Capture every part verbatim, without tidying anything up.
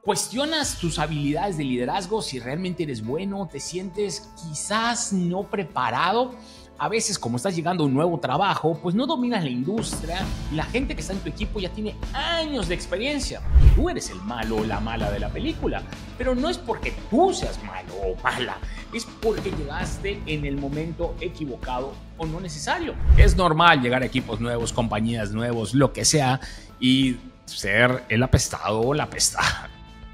¿Cuestionas tus habilidades de liderazgo si realmente eres bueno? ¿Te sientes quizás no preparado? A veces, como estás llegando a un nuevo trabajo, pues no dominas la industria y la gente que está en tu equipo ya tiene años de experiencia. Y tú eres el malo o la mala de la película. Pero no es porque tú seas malo o mala, es porque llegaste en el momento equivocado o no necesario. Es normal llegar a equipos nuevos, compañías nuevos, lo que sea, y ser el apestado o la apestada.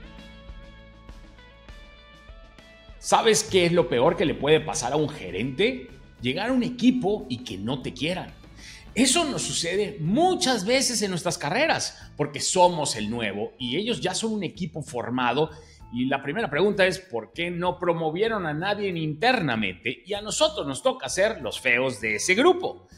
¿Sabes qué es lo peor que le puede pasar a un gerente? Llegar a un equipo y que no te quieran. Eso nos sucede muchas veces en nuestras carreras, porque somos el nuevo y ellos ya son un equipo formado. Y la primera pregunta es, ¿por qué no promovieron a nadie internamente? Y a nosotros nos toca ser los feos de ese grupo.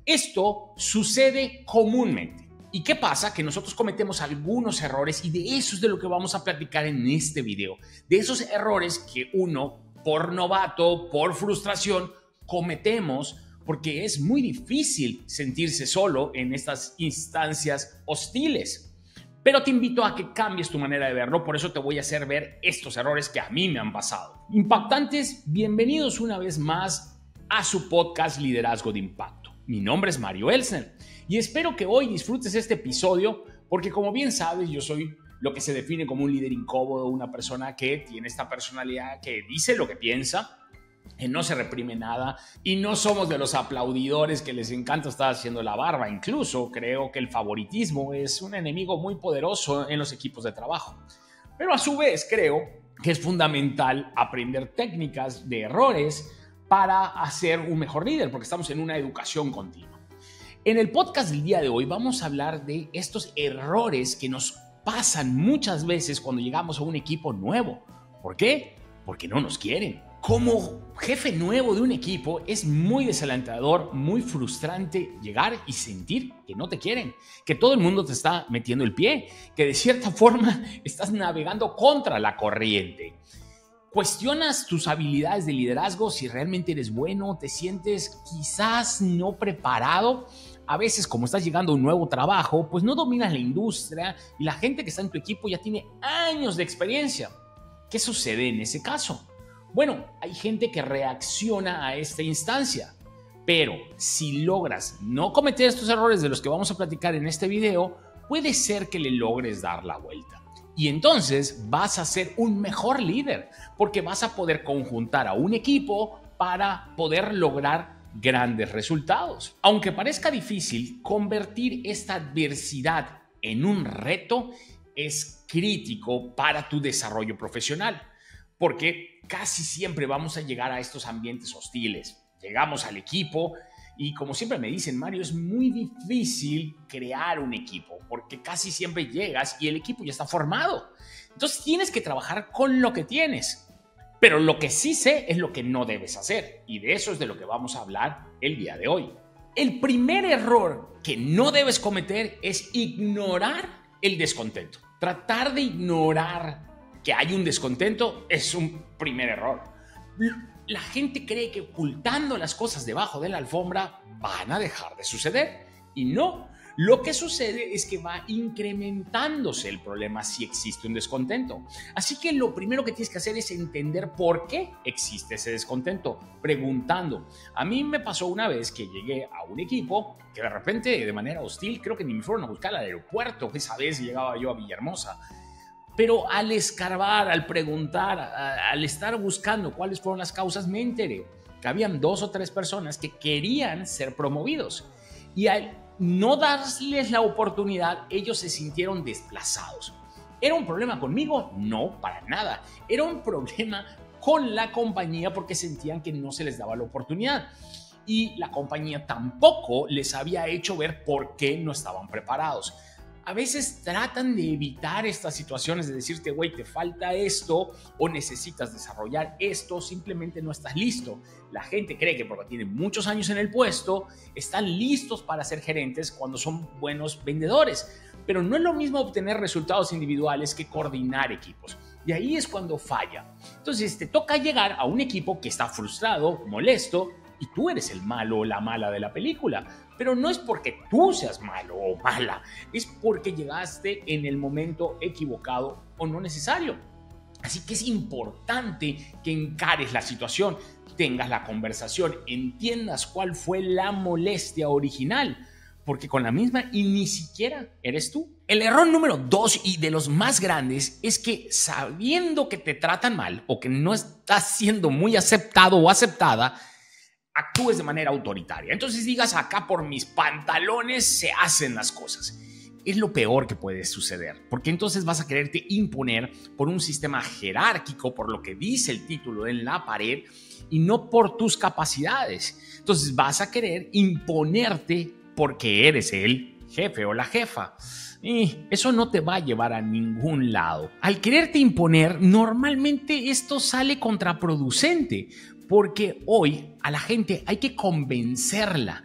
Esto sucede comúnmente. ¿Y qué pasa? Que nosotros cometemos algunos errores y de eso es de lo que vamos a platicar en este video. De esos errores que uno, por novato, por frustración, cometemos porque es muy difícil sentirse solo en estas instancias hostiles. Pero te invito a que cambies tu manera de verlo, por eso te voy a hacer ver estos errores que a mí me han pasado. Impactantes, bienvenidos una vez más a su podcast Liderazgo de Impacto. Mi nombre es Mario Elsner y espero que hoy disfrutes este episodio porque, como bien sabes, yo soy lo que se define como un líder incómodo, una persona que tiene esta personalidad que dice lo que piensa, que no se reprime nada y no somos de los aplaudidores que les encanta estar haciendo la barba. Incluso creo que el favoritismo es un enemigo muy poderoso en los equipos de trabajo. Pero a su vez creo que es fundamental aprender técnicas de errores para hacer un mejor líder, porque estamos en una educación continua. En el podcast del día de hoy vamos a hablar de estos errores que nos pasan muchas veces cuando llegamos a un equipo nuevo. ¿Por qué? Porque no nos quieren. Como jefe nuevo de un equipo es muy desalentador, muy frustrante llegar y sentir que no te quieren, que todo el mundo te está metiendo el pie, que de cierta forma estás navegando contra la corriente. ¿Cuestionas tus habilidades de liderazgo si realmente eres bueno? ¿Te sientes quizás no preparado? A veces, como estás llegando a un nuevo trabajo, pues no dominas la industria y la gente que está en tu equipo ya tiene años de experiencia. ¿Qué sucede en ese caso? Bueno, hay gente que reacciona a esta instancia, pero si logras no cometer estos errores de los que vamos a platicar en este video, puede ser que le logres dar la vuelta. Y entonces vas a ser un mejor líder, porque vas a poder conjuntar a un equipo para poder lograr grandes resultados. Aunque parezca difícil, convertir esta adversidad en un reto es crítico para tu desarrollo profesional. Porque casi siempre vamos a llegar a estos ambientes hostiles. Llegamos al equipo y, como siempre me dicen, Mario, es muy difícil crear un equipo porque casi siempre llegas y el equipo ya está formado. Entonces tienes que trabajar con lo que tienes. Pero lo que sí sé es lo que no debes hacer y de eso es de lo que vamos a hablar el día de hoy. El primer error que no debes cometer es ignorar el descontento. Tratar de ignorar que hay un descontento es un primer error. La gente cree que ocultando las cosas debajo de la alfombra van a dejar de suceder y no. Lo que sucede es que va incrementándose el problema si existe un descontento. Así que lo primero que tienes que hacer es entender por qué existe ese descontento, preguntando. A mí me pasó una vez que llegué a un equipo que de repente, de manera hostil, creo que ni me fueron a buscar al aeropuerto. Esa vez llegaba yo a Villahermosa. Pero al escarbar, al preguntar, a, al estar buscando cuáles fueron las causas, me enteré que habían dos o tres personas que querían ser promovidos. Y al no darles la oportunidad, ellos se sintieron desplazados. ¿Era un problema conmigo? No, para nada. Era un problema con la compañía porque sentían que no se les daba la oportunidad. Y la compañía tampoco les había hecho ver por qué no estaban preparados. A veces tratan de evitar estas situaciones de decirte, güey, te falta esto o necesitas desarrollar esto, simplemente no estás listo. La gente cree que porque tienen muchos años en el puesto, están listos para ser gerentes cuando son buenos vendedores. Pero no es lo mismo obtener resultados individuales que coordinar equipos. Y ahí es cuando falla. Entonces te toca llegar a un equipo que está frustrado, molesto, y tú eres el malo o la mala de la película. Pero no es porque tú seas malo o mala, es porque llegaste en el momento equivocado o no necesario. Así que es importante que encares la situación, tengas la conversación, entiendas cuál fue la molestia original, porque con la misma y ni siquiera eres tú. El error número dos y de los más grandes es que sabiendo que te tratan mal o que no estás siendo muy aceptado o aceptada, actúes de manera autoritaria. Entonces digas, acá por mis pantalones se hacen las cosas. Es lo peor que puede suceder, porque entonces vas a quererte imponer por un sistema jerárquico, por lo que dice el título en la pared, y no por tus capacidades. Entonces vas a querer imponerte porque eres el jefe o la jefa. Y eso no te va a llevar a ningún lado. Al quererte imponer, normalmente esto sale contraproducente, porque hoy a la gente hay que convencerla.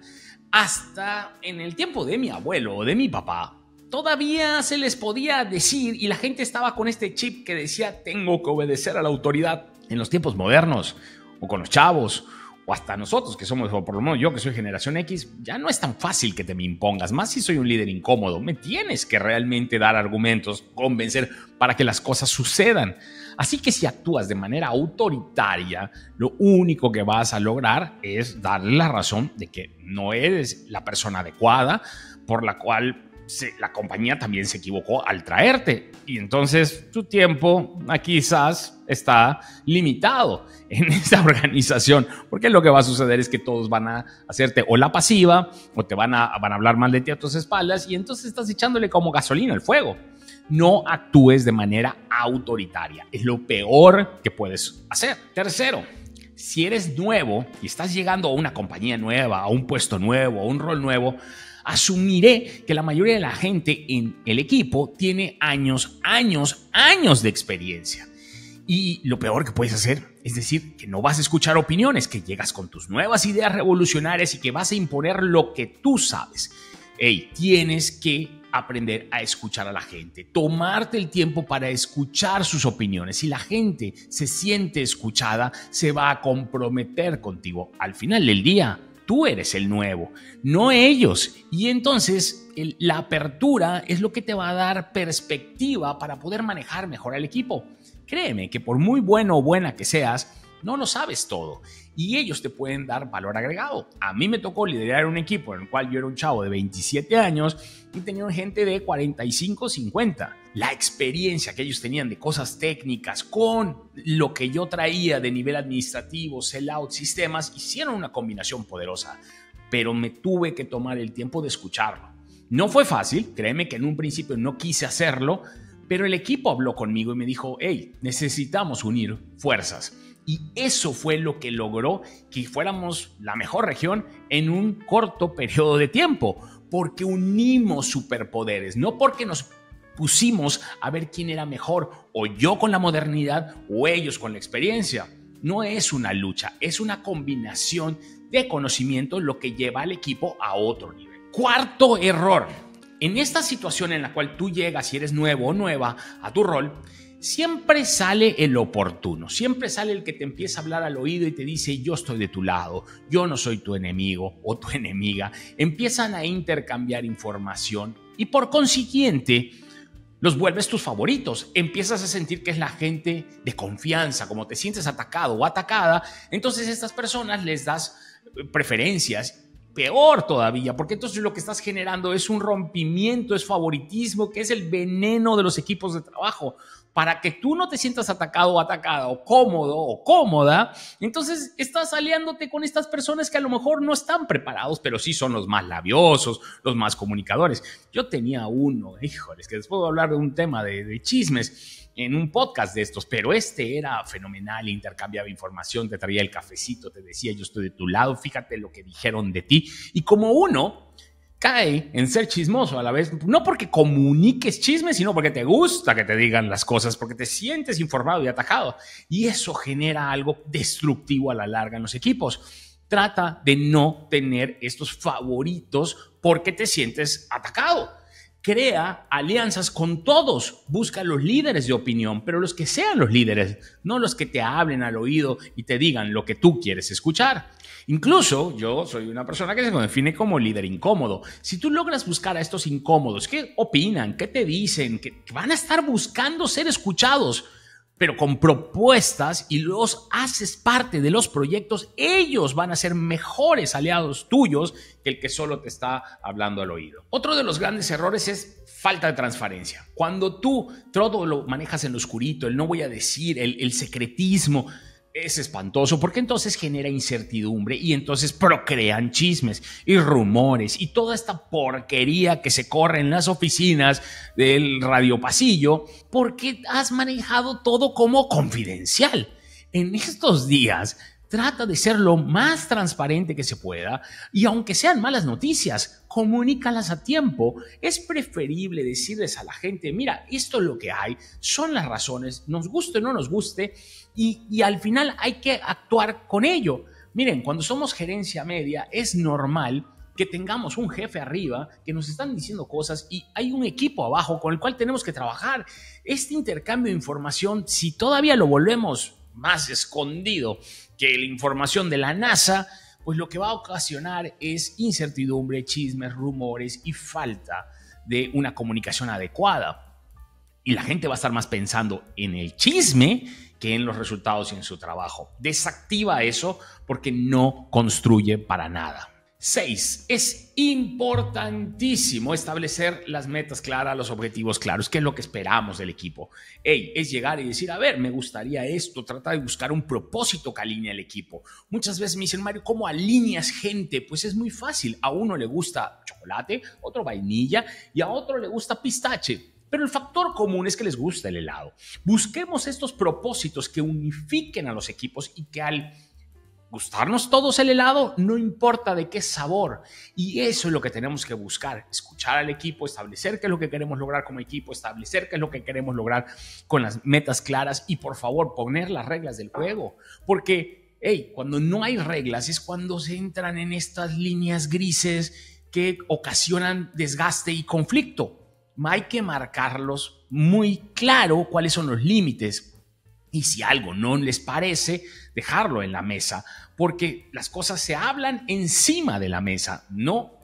Hasta en el tiempo de mi abuelo o de mi papá, todavía se les podía decir y la gente estaba con este chip que decía tengo que obedecer a la autoridad. En los tiempos modernos o con los chavos o hasta nosotros que somos, o por lo menos yo que soy generación X, ya no es tan fácil que te me impongas, más si soy un líder incómodo. Me tienes que realmente dar argumentos, convencer para que las cosas sucedan. Así que si actúas de manera autoritaria, lo único que vas a lograr es darle la razón de que no eres la persona adecuada por la cual Se, la compañía también se equivocó al traerte, y entonces tu tiempo quizás está limitado en esta organización, porque lo que va a suceder es que todos van a hacerte o la pasiva o te van a, van a hablar mal de ti a tus espaldas, y entonces estás echándole como gasolina al fuego. No actúes de manera autoritaria, es lo peor que puedes hacer. Tercero, si eres nuevo y estás llegando a una compañía nueva, a un puesto nuevo, a un rol nuevo, asumiré que la mayoría de la gente en el equipo tiene años, años, años de experiencia. Y lo peor que puedes hacer es decir que no vas a escuchar opiniones, que llegas con tus nuevas ideas revolucionarias y que vas a imponer lo que tú sabes. Hey, tienes que aprender a escuchar a la gente, tomarte el tiempo para escuchar sus opiniones. Si la gente se siente escuchada, se va a comprometer contigo. Al final del día, tú eres el nuevo, no ellos. Y entonces el, la apertura es lo que te va a dar perspectiva para poder manejar mejor al equipo. Créeme que por muy bueno o buena que seas, no lo sabes todo y ellos te pueden dar valor agregado. A mí me tocó liderar un equipo en el cual yo era un chavo de veintisiete años y tenía gente de cuarenta y cinco, cincuenta. La experiencia que ellos tenían de cosas técnicas con lo que yo traía de nivel administrativo, sell-out, sistemas, hicieron una combinación poderosa, pero me tuve que tomar el tiempo de escucharlo. No fue fácil, créeme que en un principio no quise hacerlo, pero el equipo habló conmigo y me dijo, hey, necesitamos unir fuerzas. Y eso fue lo que logró que fuéramos la mejor región en un corto periodo de tiempo, porque unimos superpoderes, no porque nos pusimos a ver quién era mejor, o yo con la modernidad o ellos con la experiencia. No es una lucha, es una combinación de conocimiento lo que lleva al equipo a otro nivel. Cuarto error. En esta situación en la cual tú llegas y eres nuevo o nueva a tu rol, siempre sale el oportuno, siempre sale el que te empieza a hablar al oído y te dice yo estoy de tu lado, yo no soy tu enemigo o tu enemiga. Empiezan a intercambiar información y por consiguiente los vuelves tus favoritos. Empiezas a sentir que es la gente de confianza, como te sientes atacado o atacada, entonces a estas personas les das preferencias. Peor todavía, porque entonces lo que estás generando es un rompimiento, es favoritismo, que es el veneno de los equipos de trabajo. Para que tú no te sientas atacado o atacada o cómodo o cómoda, entonces estás aliándote con estas personas que a lo mejor no están preparados, pero sí son los más labiosos, los más comunicadores. Yo tenía uno, híjoles, que después voy a hablar de un tema de, de chismes en un podcast de estos, pero este era fenomenal, intercambiaba información, te traía el cafecito, te decía yo estoy de tu lado, fíjate lo que dijeron de ti. Y como uno cae en ser chismoso a la vez, no porque comuniques chismes, sino porque te gusta que te digan las cosas, porque te sientes informado y atacado. Y eso genera algo destructivo a la larga en los equipos. Trata de no tener estos favoritos porque te sientes atacado. Crea alianzas con todos, busca los líderes de opinión, pero los que sean los líderes, no los que te hablen al oído y te digan lo que tú quieres escuchar. Incluso yo soy una persona que se define como líder incómodo. Si tú logras buscar a estos incómodos, ¿qué opinan? ¿Qué te dicen? Que van a estar buscando ser escuchados, pero con propuestas, y los haces parte de los proyectos, ellos van a ser mejores aliados tuyos que el que solo te está hablando al oído. Otro de los grandes errores es falta de transparencia. Cuando tú todo lo manejas en lo oscurito, el no voy a decir, el, el secretismo, es espantoso porque entonces genera incertidumbre y entonces procrean chismes y rumores y toda esta porquería que se corre en las oficinas del radio pasillo porque has manejado todo como confidencial. En estos días trata de ser lo más transparente que se pueda y aunque sean malas noticias, comunícalas a tiempo. Es preferible decirles a la gente, mira, esto es lo que hay, son las razones, nos guste o no nos guste, y, y al final hay que actuar con ello. Miren, cuando somos gerencia media es normal que tengamos un jefe arriba que nos están diciendo cosas y hay un equipo abajo con el cual tenemos que trabajar. Este intercambio de información, si todavía lo volvemos más escondido que la información de la NASA, pues lo que va a ocasionar es incertidumbre, chismes, rumores y falta de una comunicación adecuada. Y la gente va a estar más pensando en el chisme que en los resultados y en su trabajo. Desactiva eso porque no construye para nada. Seis, es importantísimo establecer las metas claras, los objetivos claros, qué es lo que esperamos del equipo. Hey, es llegar y decir, a ver, me gustaría esto, trata de buscar un propósito que alinee al equipo. Muchas veces me dicen, Mario, ¿cómo alineas gente? Pues es muy fácil. A uno le gusta chocolate, otro vainilla y a otro le gusta pistache. Pero el factor común es que les gusta el helado. Busquemos estos propósitos que unifiquen a los equipos y que al gustarnos todos el helado, no importa de qué sabor. Y eso es lo que tenemos que buscar. Escuchar al equipo, establecer qué es lo que queremos lograr como equipo, establecer qué es lo que queremos lograr con las metas claras y, por favor, poner las reglas del juego. Porque, hey, cuando no hay reglas es cuando se entran en estas líneas grises que ocasionan desgaste y conflicto. Hay que marcarlos muy claro cuáles son los límites. Y si algo no les parece, dejarlo en la mesa, porque las cosas se hablan encima de la mesa, no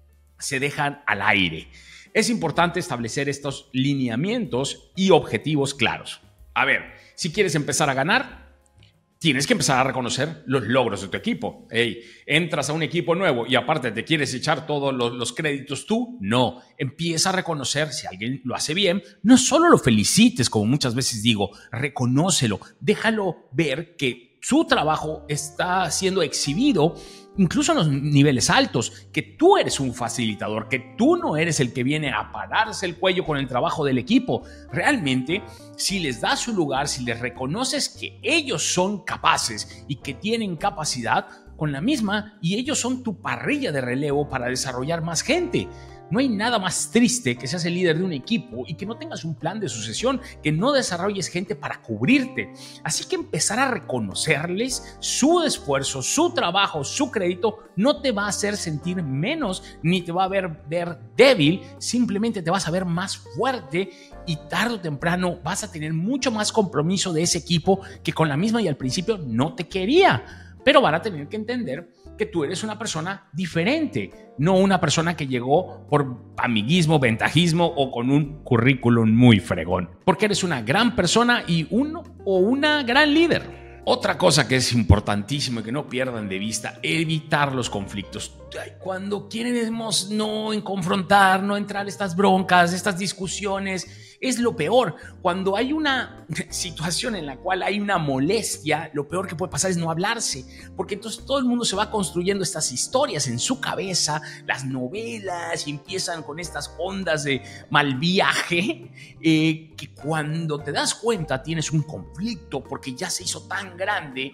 se dejan al aire. Es importante establecer estos lineamientos y objetivos claros. A ver, si quieres empezar a ganar, tienes que empezar a reconocer los logros de tu equipo. Hey, entras a un equipo nuevo y aparte te quieres echar todos los, los créditos tú. No, empieza a reconocer si alguien lo hace bien. No solo lo felicites, como muchas veces digo, reconócelo, déjalo ver que su trabajo está siendo exhibido incluso en los niveles altos, que tú eres un facilitador, que tú no eres el que viene a pararse el cuello con el trabajo del equipo. Realmente, si les das su lugar, si les reconoces que ellos son capaces y que tienen capacidad con la misma, y ellos son tu parrilla de relevo para desarrollar más gente. No hay nada más triste que seas el líder de un equipo y que no tengas un plan de sucesión, que no desarrolles gente para cubrirte. Así que empezar a reconocerles su esfuerzo, su trabajo, su crédito, no te va a hacer sentir menos ni te va a ver, ver débil, simplemente te vas a ver más fuerte y tarde o temprano vas a tener mucho más compromiso de ese equipo que con la misma y al principio no te quería. Pero van a tener que entender que tú eres una persona diferente, no una persona que llegó por amiguismo, ventajismo o con un currículum muy fregón, porque eres una gran persona y uno o una gran líder. Otra cosa que es importantísimo y que no pierdan de vista, evitar los conflictos. Cuando queremos no confrontar, no entrar a estas broncas, estas discusiones, es lo peor. Cuando hay una situación en la cual hay una molestia, lo peor que puede pasar es no hablarse, porque entonces todo el mundo se va construyendo estas historias en su cabeza, las novelas, y empiezan con estas ondas de mal viaje, eh, que cuando te das cuenta tienes un conflicto porque ya se hizo tan grande.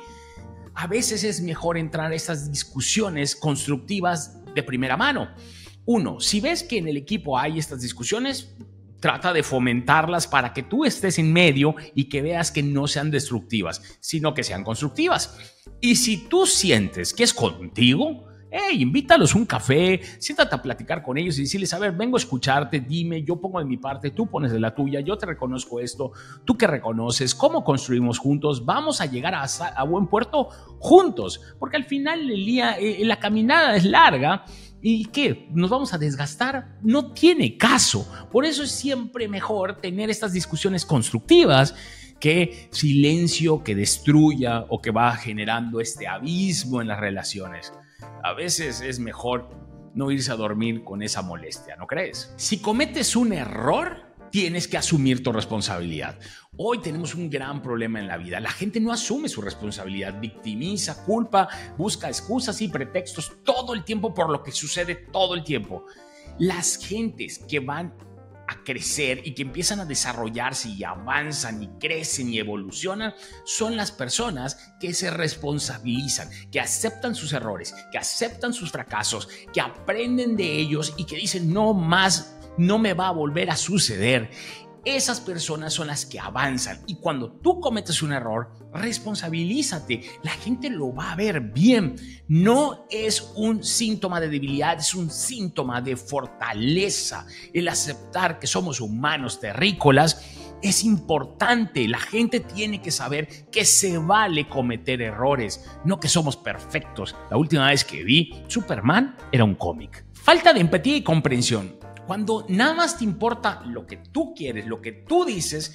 A veces es mejor entrar a estas discusiones constructivas de primera mano. Uno, si ves que en el equipo hay estas discusiones, trata de fomentarlas para que tú estés en medio y que veas que no sean destructivas, sino que sean constructivas. Y si tú sientes que es contigo, hey, invítalos a un café, siéntate a platicar con ellos y decirles, a ver, vengo a escucharte, dime, yo pongo de mi parte, tú pones de la tuya, yo te reconozco esto, tú que reconoces, cómo construimos juntos, vamos a llegar a, a buen puerto juntos, porque al final del día eh, la caminada es larga. ¿Y qué? ¿Nos vamos a desgastar? No tiene caso. Por eso es siempre mejor tener estas discusiones constructivas que silencio que destruya o que va generando este abismo en las relaciones. A veces es mejor no irse a dormir con esa molestia, ¿no crees? Si cometes un error, tienes que asumir tu responsabilidad. Hoy tenemos un gran problema en la vida. La gente no asume su responsabilidad, victimiza, culpa, busca excusas y pretextos todo el tiempo por lo que sucede todo el tiempo. Las gentes que van a crecer y que empiezan a desarrollarse y avanzan y crecen y evolucionan son las personas que se responsabilizan, que aceptan sus errores, que aceptan sus fracasos, que aprenden de ellos y que dicen no más, no me va a volver a suceder. Esas personas son las que avanzan y cuando tú cometes un error, responsabilízate. La gente lo va a ver bien. No es un síntoma de debilidad, es un síntoma de fortaleza. El aceptar que somos humanos terrícolas es importante. La gente tiene que saber que se vale cometer errores, no que somos perfectos. La última vez que vi Superman era un cómic. Falta de empatía y comprensión. Cuando nada más te importa lo que tú quieres, lo que tú dices,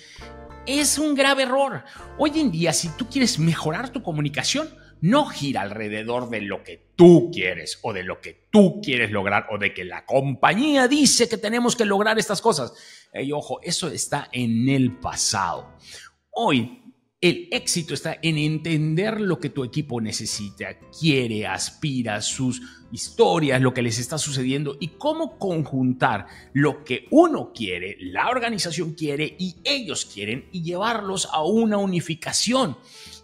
es un grave error. Hoy en día, si tú quieres mejorar tu comunicación, no gira alrededor de lo que tú quieres o de lo que tú quieres lograr o de que la compañía dice que tenemos que lograr estas cosas. Y ojo, eso está en el pasado. Hoy, el éxito está en entender lo que tu equipo necesita, quiere, aspira, sus historias, lo que les está sucediendo y cómo conjuntar lo que uno quiere, la organización quiere y ellos quieren y llevarlos a una unificación.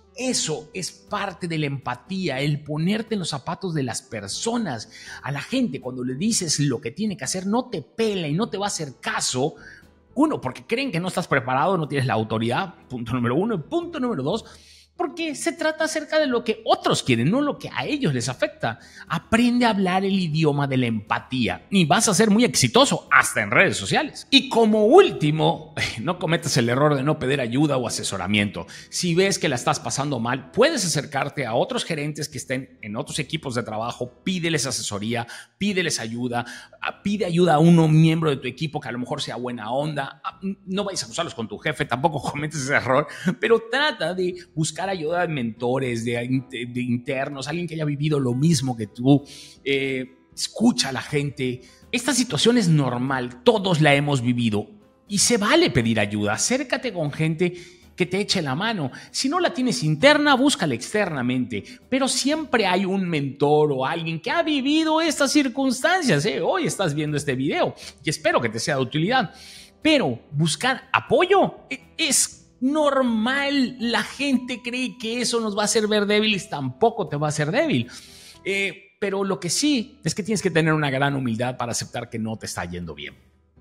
Eso es parte de la empatía, el ponerte en los zapatos de las personas. A la gente cuando le dices lo que tiene que hacer no te pela y no te va a hacer caso. Uno, porque creen que no estás preparado, no tienes la autoridad, punto número uno. Y punto número dos, porque se trata acerca de lo que otros quieren, no lo que a ellos les afecta. Aprende a hablar el idioma de la empatía y vas a ser muy exitoso hasta en redes sociales. Y como último, no cometas el error de no pedir ayuda o asesoramiento. Si ves que la estás pasando mal, puedes acercarte a otros gerentes que estén en otros equipos de trabajo, pídeles asesoría, pídeles ayuda, pide ayuda a uno miembro de tu equipo que a lo mejor sea buena onda. No vayas a usarlos con tu jefe, tampoco cometes ese error, pero trata de buscar ayuda de mentores, de, de internos, alguien que haya vivido lo mismo que tú. Eh, escucha a la gente. Esta situación es normal, todos la hemos vivido y se vale pedir ayuda. Acércate con gente que te eche la mano. Si no la tienes interna, búscala externamente. Pero siempre hay un mentor o alguien que ha vivido estas circunstancias. ¿eh? Hoy estás viendo este video y espero que te sea de utilidad. Pero buscar apoyo es normal. La gente cree que eso nos va a hacer ver débiles, tampoco te va a hacer débil. Eh, pero lo que sí es que tienes que tener una gran humildad para aceptar que no te está yendo bien.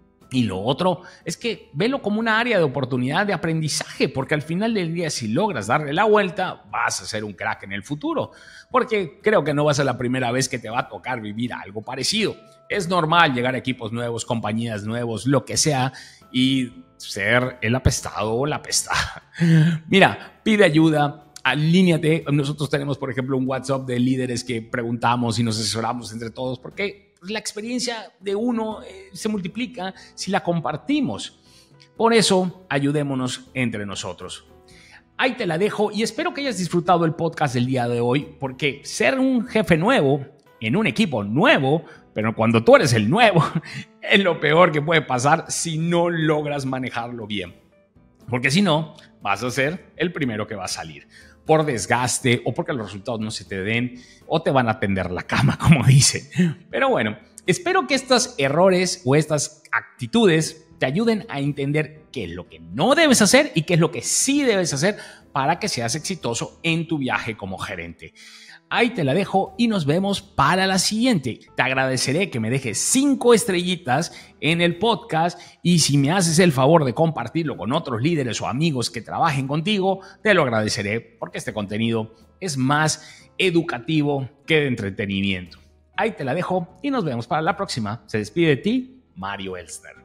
Y lo otro es que velo como una área de oportunidad de aprendizaje, porque al final del día, si logras darle la vuelta, vas a ser un crack en el futuro. Porque creo que no va a ser la primera vez que te va a tocar vivir algo parecido. Es normal llegar a equipos nuevos, compañías nuevos, lo que sea, y ser el apestado o la apestada. Mira, pide ayuda. Alíñate. Nosotros tenemos, por ejemplo, un WhatsApp de líderes que preguntamos y nos asesoramos entre todos porque la experiencia de uno eh, se multiplica si la compartimos. Por eso, ayudémonos entre nosotros. Ahí te la dejo y espero que hayas disfrutado el podcast del día de hoy porque ser un jefe nuevo en un equipo nuevo, pero cuando tú eres el nuevo, es lo peor que puede pasar si no logras manejarlo bien. Porque si no, vas a ser el primero que va a salir. Por desgaste o porque los resultados no se te den o te van a tender la cama, como dicen. Pero bueno, espero que estos errores o estas actitudes te ayuden a entender qué es lo que no debes hacer y qué es lo que sí debes hacer para que seas exitoso en tu viaje como gerente. Ahí te la dejo y nos vemos para la siguiente. Te agradeceré que me dejes cinco estrellitas en el podcast y si me haces el favor de compartirlo con otros líderes o amigos que trabajen contigo, te lo agradeceré porque este contenido es más educativo que de entretenimiento. Ahí te la dejo y nos vemos para la próxima. Se despide de ti, Mario Elstner.